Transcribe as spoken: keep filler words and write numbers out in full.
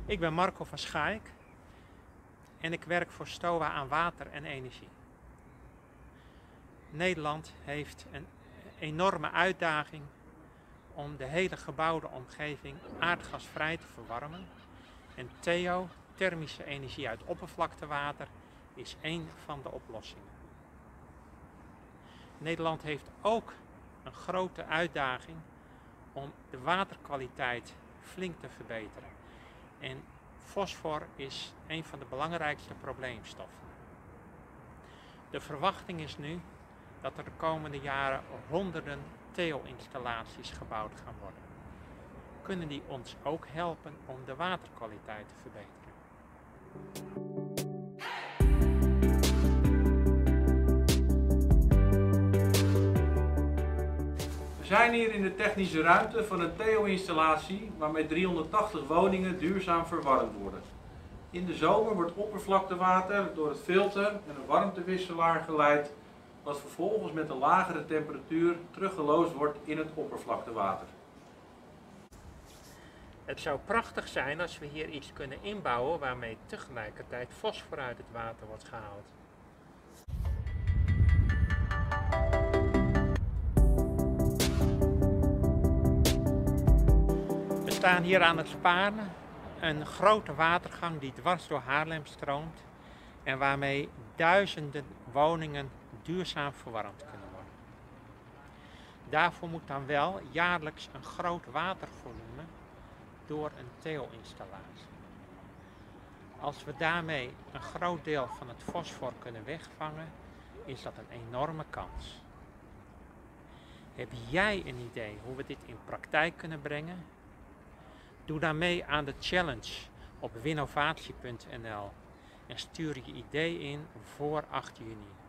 Ik ben Marco van Schaik en ik werk voor STOA aan water en energie. Nederland heeft een enorme uitdaging om de hele gebouwde omgeving aardgasvrij te verwarmen. En Theo, thermische energie uit oppervlaktewater, is één van de oplossingen. Nederland heeft ook een grote uitdaging om de waterkwaliteit flink te verbeteren. En fosfor is een van de belangrijkste probleemstoffen. De verwachting is nu dat er de komende jaren honderden Theo-installaties gebouwd gaan worden. Kunnen die ons ook helpen om de waterkwaliteit te verbeteren? We zijn hier in de technische ruimte van een Theo-installatie waarmee driehonderdtachtig woningen duurzaam verwarmd worden. In de zomer wordt oppervlaktewater door het filter en een warmtewisselaar geleid, wat vervolgens met een lagere temperatuur teruggeloosd wordt in het oppervlaktewater. Het zou prachtig zijn als we hier iets kunnen inbouwen waarmee tegelijkertijd fosfor uit het water wordt gehaald. We staan hier aan het Spaarne, een grote watergang die dwars door Haarlem stroomt en waarmee duizenden woningen duurzaam verwarmd kunnen worden. Daarvoor moet dan wel jaarlijks een groot watervolume door een Theo-installatie. Als we daarmee een groot deel van het fosfor kunnen wegvangen, is dat een enorme kans. Heb jij een idee hoe we dit in praktijk kunnen brengen? Doe dan mee aan de challenge op winnovatie punt n l en stuur je idee in voor acht juni.